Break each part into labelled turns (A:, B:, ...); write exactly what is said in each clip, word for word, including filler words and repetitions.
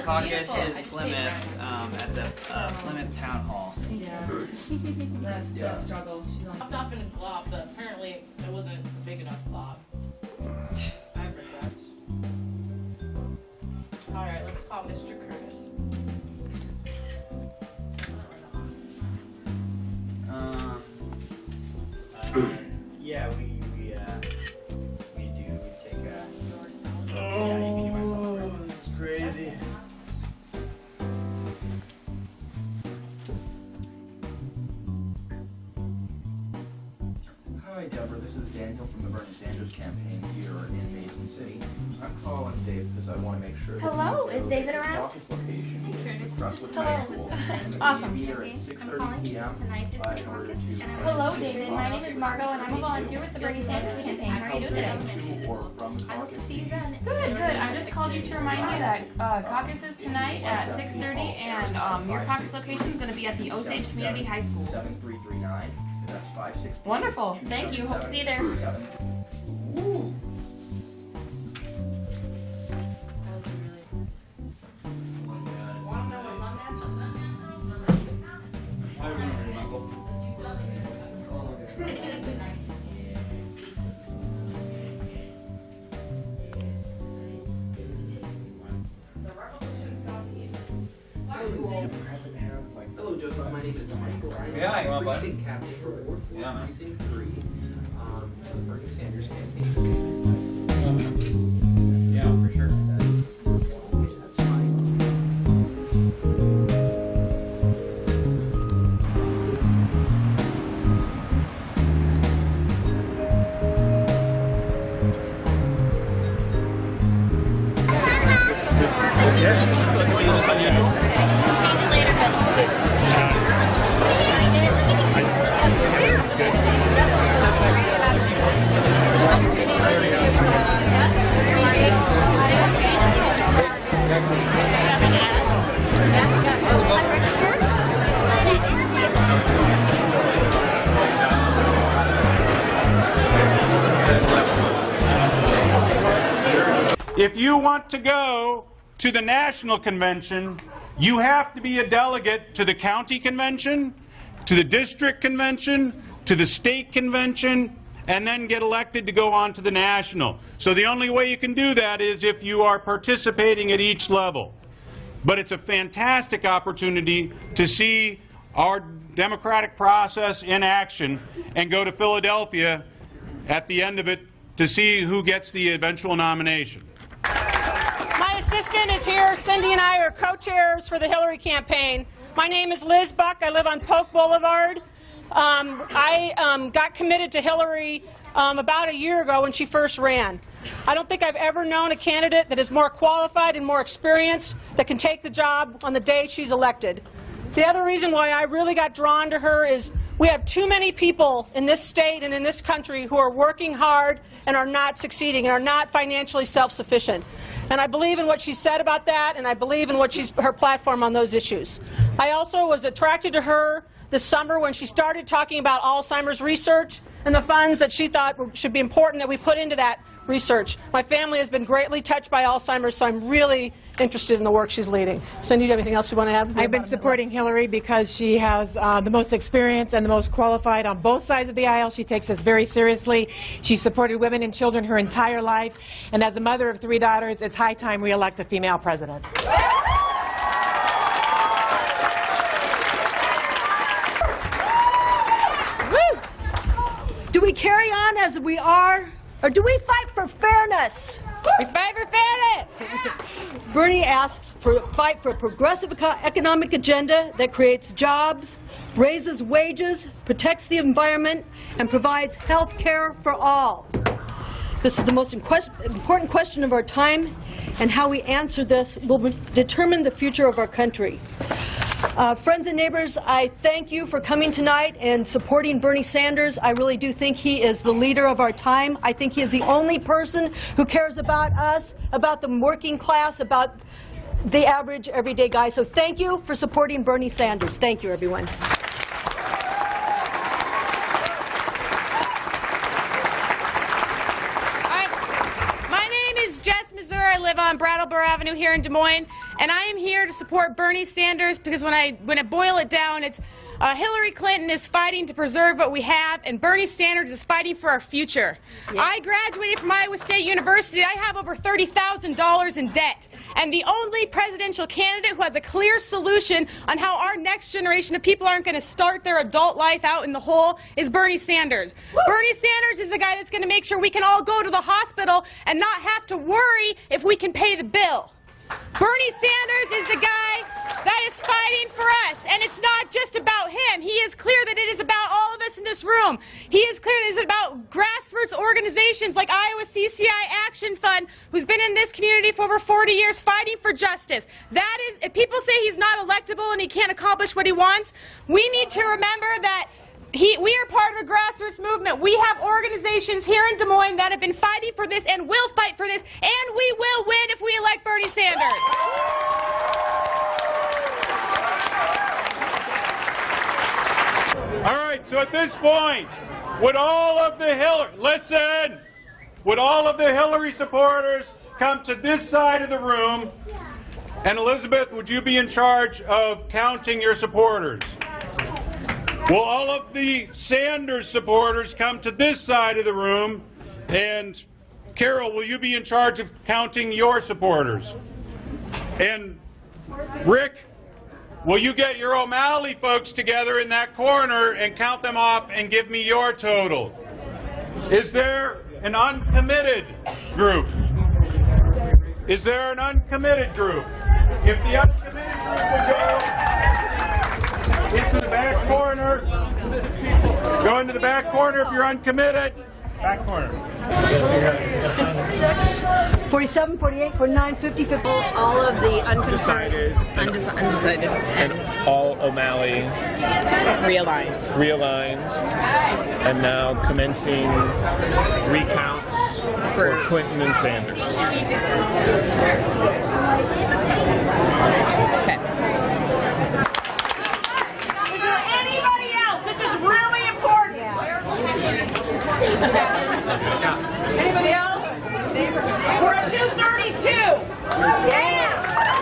A: caucus in Plymouth, um, at the uh, Plymouth Town Hall.
B: Yeah. That's yeah. struggle. She's on.
C: Popped off in a glob, but apparently it wasn't a big enough glob. I have regrets. Alright, let's call Mister Curtis.
A: Um, uh, yeah, we, we, uh, we do, we take a...
B: Yourself.
A: Oh, yeah, you can myself right. This is crazy.
D: Hi, Deborah. This is Daniel from the Bernie Sanders campaign here in Mason City. I'm calling Dave because I want to make sure.
E: Hello,
D: that
E: is David around?
D: Caucus location
E: Hi, Curtis.
D: is Crestwood
E: Hello.
D: High School. And
E: Awesome.
D: the meeting at six
E: I'm
D: thirty
E: calling
D: p m
E: tonight just
D: uh,
E: the
D: in order
E: caucus.
D: to-
E: Hello, David. My name is Margot, and I'm a volunteer with the Bernie Sanders campaign. How are you doing today?
D: Or from the
E: I hope to
D: caucus.
E: see you then. Good, good. I just called you to remind you that uh, caucus is tonight at six thirty, and um, your caucus location is going to be at the Osage Community High School.
D: seven three three nine. That's five six.
E: Wonderful. Thank you. Hope to see you there.
D: Ooh.
F: Hello, Joseph. My name is Michael. I am
A: Yeah, you want
F: precinct captain for Ward four,
A: Yeah, man.
F: precinct three, um, for the Bernie Sanders campaign.
A: Yeah, for sure.
F: Okay, that's fine.
G: If you want to go to the national convention, you have to be a delegate to the county convention, to the district convention, to the state convention, and then get elected to go on to the national. So the only way you can do that is if you are participating at each level. But it's a fantastic opportunity to see our democratic process in action and go to Philadelphia at the end of it to see who gets the eventual nomination.
H: My assistant is here. Cindy and I are co-chairs for the Hillary campaign. My name is Liz Buck. I live on Polk Boulevard. Um, I um, got committed to Hillary um, about a year ago when she first ran. I don't think I've ever known a candidate that is more qualified and more experienced that can take the job on the day she's elected. The other reason why I really got drawn to her is we have too many people in this state and in this country who are working hard and are not succeeding and are not financially self-sufficient. And I believe in what she said about that, and I believe in what she's, her platform on those issues. I also was attracted to her this summer when she started talking about Alzheimer's research and the funds that she thought should be important that we put into that research. My family has been greatly touched by Alzheimer's, so I'm really interested in the work she's leading. Cindy, do you have anything else you want to add?
I: I've been supporting Hillary because she has uh, the most experience and the most qualified on both sides of the aisle. She takes this very seriously. She's supported women and children her entire life, and as a mother of three daughters, it's high time we elect a female president.
J: Do we carry on as we are, or do we fight for fairness?
H: We fight for fairness!
J: Bernie asks for a fight for a progressive eco economic agenda that creates jobs, raises wages, protects the environment, and provides health care for all. This is the most important question of our time, and how we answer this will determine the future of our country. Uh, friends and neighbors, I thank you for coming tonight and supporting Bernie Sanders. I really do think he is the leader of our time. I think he is the only person who cares about us, about the working class, about the average, everyday guy. So thank you for supporting Bernie Sanders. Thank you, everyone.
H: I live on Brattleboro Avenue here in Des Moines,
K: And I am here to support Bernie Sanders because when I, when I boil it down, it's Uh, Hillary Clinton is fighting to preserve what we have, and Bernie Sanders is fighting for our future. Yeah. I graduated from Iowa State University. I have over thirty thousand dollars in debt. And the only presidential candidate who has a clear solution on how our next generation of people aren't going to start their adult life out in the hole is Bernie Sanders. Woo! Bernie Sanders is the guy that's going to make sure we can all go to the hospital and not have to worry if we can pay the bill. Bernie Sanders is the guy that is fighting for us, and it's not just about him. He is clear that it is about all of us in this room. He is clear that it is about grassroots organizations like Iowa C C I Action Fund, who's been in this community for over forty years fighting for justice. That is, if people say he's not electable and he can't accomplish what he wants, we need to remember that He, we are part of a grassroots movement. We have organizations here in Des Moines that have been fighting for this and will fight for this, and we will win if we elect Bernie Sanders.
G: All right, so at this point, would all of the Hillary, listen, would all of the Hillary supporters come to this side of the room? And Elizabeth, would you be in charge of counting your supporters? Will all of the Sanders supporters come to this side of the room? And Carol, will you be in charge of counting your supporters? And Rick, will you get your O'Malley folks together in that corner and count them off and give me your total? Is there an uncommitted group? Is there an uncommitted group? If the uncommitted group would go into the back corner. Go into the back corner if you're uncommitted. Back corner.
J: forty-seven, forty-eight, forty-nine, fifty, fifty.
L: All of the undecided,
M: Undeci undecided,
L: and all O'Malley
M: realigned,
L: realigned, and now commencing recounts for, for Clinton and Sanders.
M: Okay.
H: Really important. Anybody else? We're at two thirty-two. Yeah.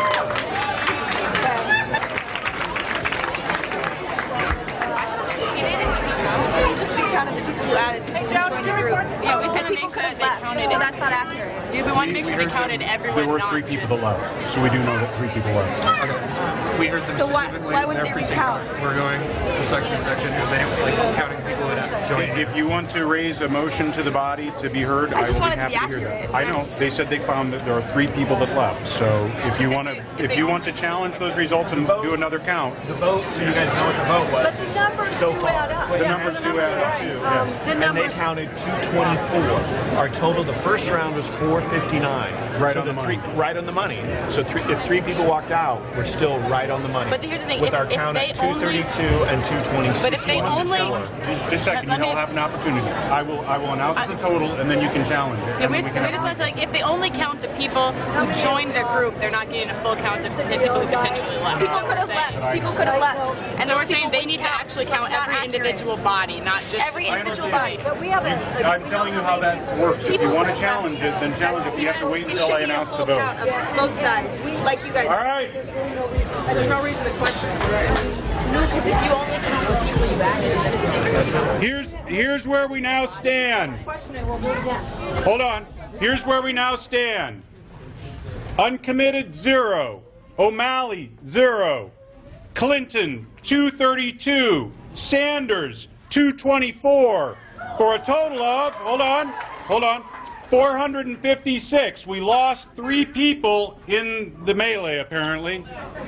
B: We just recounted the people who added people who joined the group. Yeah, we said people could have left, so that's not accurate.
M: Yeah, we want to make sure they counted everyone.
G: There were three people that left, so we do know that three people left.
N: Okay. We heard them
B: So why,
N: specifically
B: why
N: in
B: wouldn't
N: their
B: they
N: precinct.
B: recount?
N: We're going from section to section, is anyone like counting people that joined?
G: If you want to raise a motion to the body to be heard,
B: I
G: I,
B: just
G: will
B: want
G: be
B: it to
G: happy
B: be
G: to hear
B: accurate.
G: that. I know. They said they found that there are three people that left. So if you want to, if you want to challenge those results and do another count,
N: The vote, so you guys know what the vote was.
J: But the numbers
N: So
J: do
N: far.
J: add up.
G: the
J: Yeah,
G: numbers do add up too. Yes.
J: The
N: And they
J: numbers.
N: counted two twenty-four. Our total, the first round was four fifty-nine.
G: Right
N: so
G: on the money.
N: Three, right on the money. So three, if three people walked out, we're still right on the money.
M: But here's the thing,
N: With
M: if-
N: our
M: if
N: count
M: they
N: at two thirty-two and two twenty-six.
M: But if they only,
G: Just, just a second,
M: Let
G: you'll
M: me-
G: have an opportunity. I will, I will announce the total, and then you can challenge it.
M: yeah,
G: and
M: we
G: then
M: just,
G: we
M: we
G: can
M: just
G: have-
M: want to say, like, if they only count the people who joined their group, they're not getting a full count of the ten people who potentially left.
B: People could have left. People could have left.
M: And so we're saying they need to
B: count,
M: actually
B: so
M: count
B: it's not
M: every
B: accurate.
M: individual body, not just
B: Every
G: I
B: individual
G: understand.
B: body.
J: But we have a.
G: You- I'm telling you how that works. If you want to challenge it, then challenge it. You have to wait
B: It
G: until
B: should
G: I
B: be a
G: announce the
B: full
G: vote.
B: count of both sides, like you guys.
G: All right.
J: There's no reason to question it.
B: If you only count the people you added, then it's
G: Here's here's where we now stand.
J: Question it, we'll do it again.
G: Hold on. Here's where we now stand. Uncommitted, zero. O'Malley, zero. Clinton, two thirty-two. Sanders, two twenty-four. For a total of, hold on, hold on, four hundred fifty-six. We lost three people in the melee, apparently.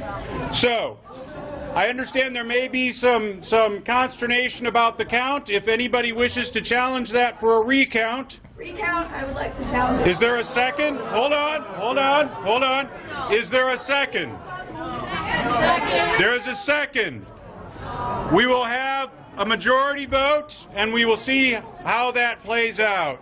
G: So, I understand there may be some, some consternation about the count. If anybody wishes to challenge that for a recount.
B: Recount, I would like to challenge.
G: Is there a second? Hold on, hold on, hold on. Is there a second? There is a second. We will have a majority vote, and we will see how that plays out.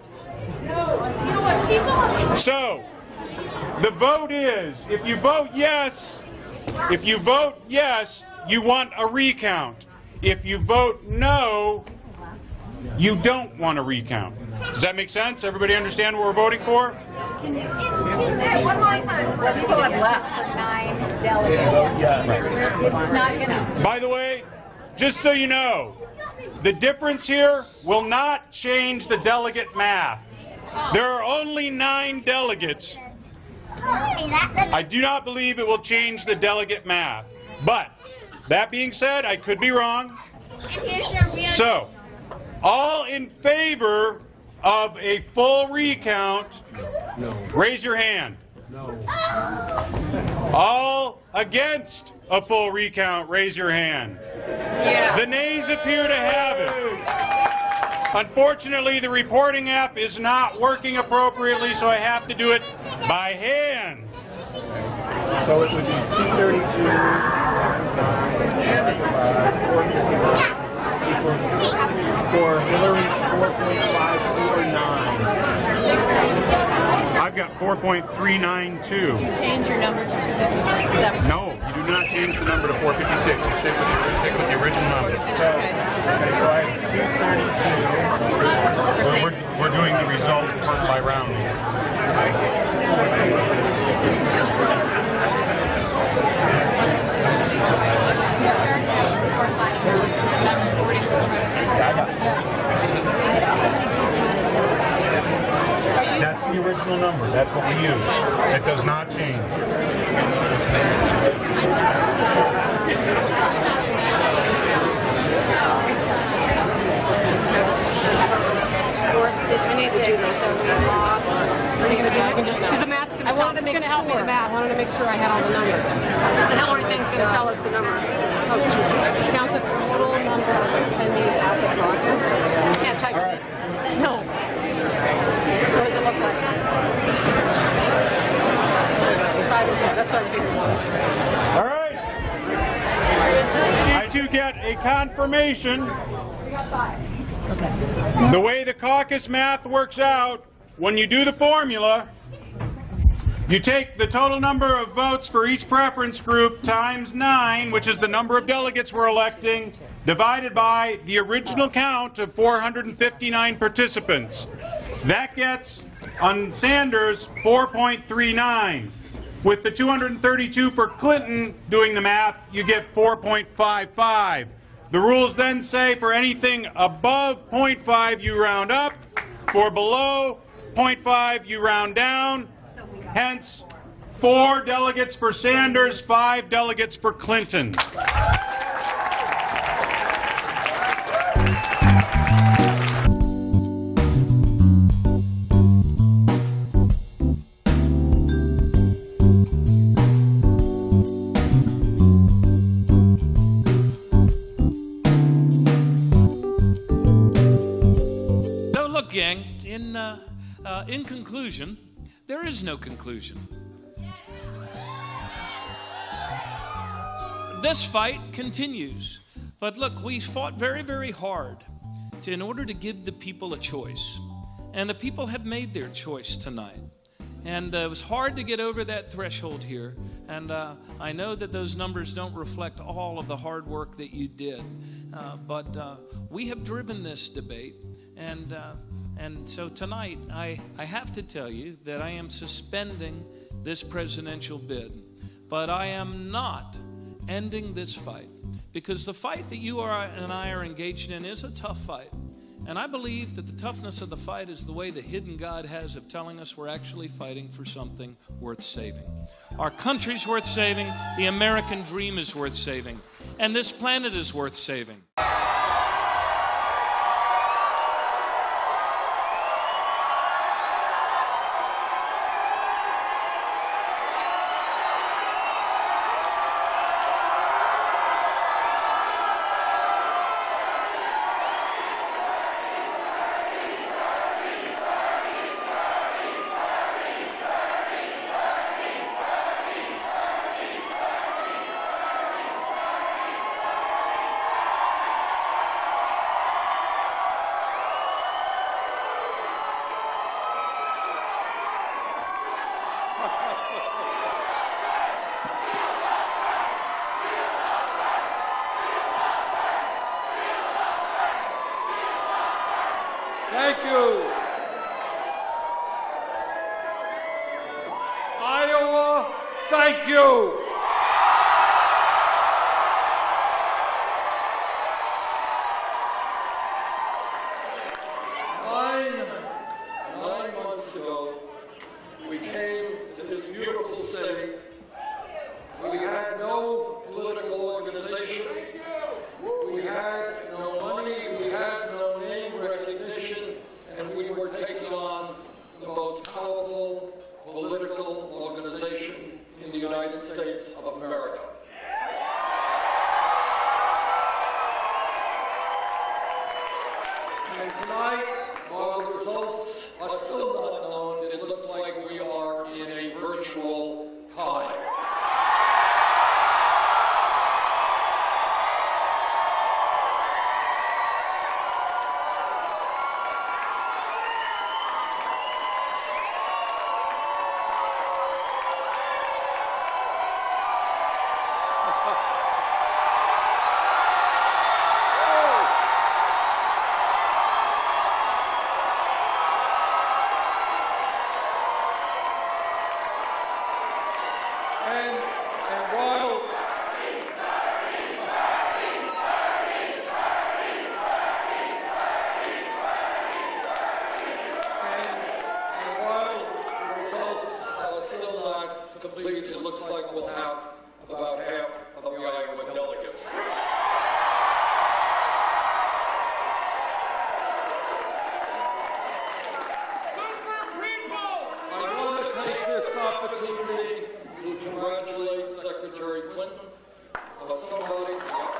G: So, the vote is, if you vote yes, if you vote yes, you want a recount. If you vote no, you don't want a recount. Does that make sense? Everybody understand what we're voting for?
O: Can you, is there one more time? What people have left for nine delegates?
G: Yeah, right.
O: It's not gonna.
G: By the way, just so you know, the difference here will not change the delegate math. There are only nine delegates. I do not believe it will change the delegate math. But, that being said, I could be wrong. So, all in favor of a full recount, raise your hand. All against a full recount, raise your hand. The nays appear to have it. Unfortunately, the reporting app is not working appropriately, so I have to do it by hand.
L: So it would be two thirty-two for Hillary four point five four nine.
G: I've got four point three nine two.
B: Change your number to two fifty-six.
G: No, you do not change the number to four fifty-six. You stick with the, stick with the original number.
L: So, okay, so I have two thirty-two.
G: We're, we're, we're doing the result by rounding. That's the original number. That's what we use. It does not change.
H: Because the math's going to tell me. It's going to help me the math. I wanted to make sure I had all the numbers. The Hillary thing's going to tell us the number. Oh, Jesus. Count the total number of attendees at the caucus. You can't type it in. No. What does it look like? Five or four. That's what I figured.
G: All right. I to get a confirmation. Okay. The way the caucus math works out, when you do the formula, you take the total number of votes for each preference group times nine, which is the number of delegates we're electing, divided by the original count of four hundred fifty-nine participants. That gets, on Sanders, four point three nine. With the two hundred thirty-two for Clinton doing the math, you get four point five five. The rules then say for anything above zero point five, you round up. For below zero point five, you round down. Hence, four delegates for Sanders, five delegates for Clinton.
P: Gang, in, uh, uh, in conclusion, there is no conclusion. This fight continues. But look, we fought very, very hard to, in order to give the people a choice. And the people have made their choice tonight. And uh, it was hard to get over that threshold here. And uh, I know that those numbers don't reflect all of the hard work that you did. Uh, but uh, we have driven this debate. And uh, And so tonight, I, I have to tell you that I am suspending this presidential bid. But I am not ending this fight. Because the fight that you are, and I are engaged in is a tough fight. And I believe that the toughness of the fight is the way the hidden God has of telling us we're actually fighting for something worth saving. Our country's worth saving. The American dream is worth saving. And this planet is worth saving.
Q: Thank you. Thank you. Nine, nine months ago, we came to this beautiful state. We had no political organization. We had no money. We had no name recognition. And we were taking on the most powerful political organization in the United States of America. And tonight, while the results are still not known, it looks like we are in a virtual tie. It looks like we'll have about half of the Iowa delegates. I want to take this opportunity to congratulate Secretary Clinton on somebody.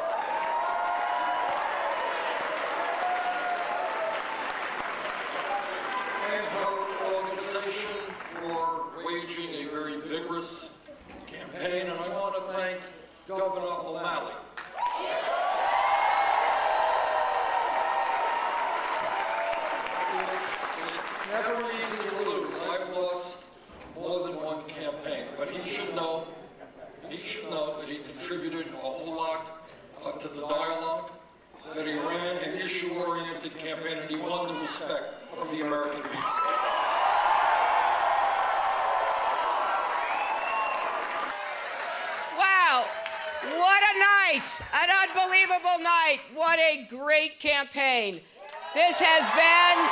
Q: And her organization for waging a very vigorous campaign, and I want to thank Governor O'Malley. It's, it's never easy to lose. I've lost more than one campaign, but he should know, he should know that he contributed a whole lot uh, to the dialogue, that he ran an issue-oriented campaign, and he won the respect of the American people.
R: What a night, an unbelievable night. What a great campaign. This has been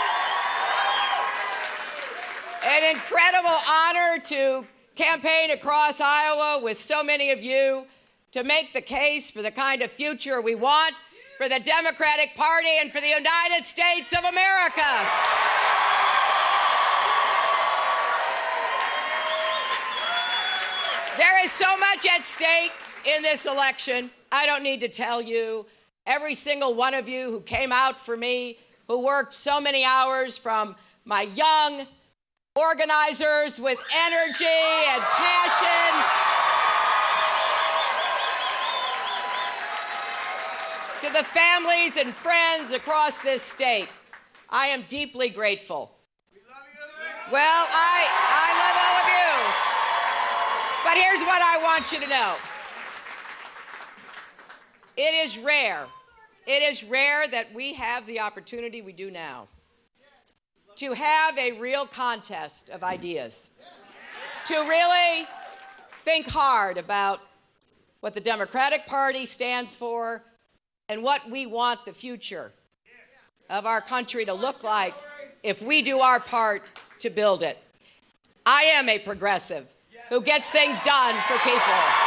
R: an incredible honor to campaign across Iowa with so many of you to make the case for the kind of future we want for the Democratic Party and for the United States of America. There is so much at stake in this election. I don't need to tell you, every single one of you who came out for me, who worked so many hours, from my young organizers with energy and passion, to the families and friends across this state. I am deeply grateful. Well, I, I love all of you. But here's what I want you to know. It is rare, it is rare that we have the opportunity we do now to have a real contest of ideas, to really think hard about what the Democratic Party stands for and what we want the future of our country to look like if we do our part to build it. I am a progressive who gets things done for people.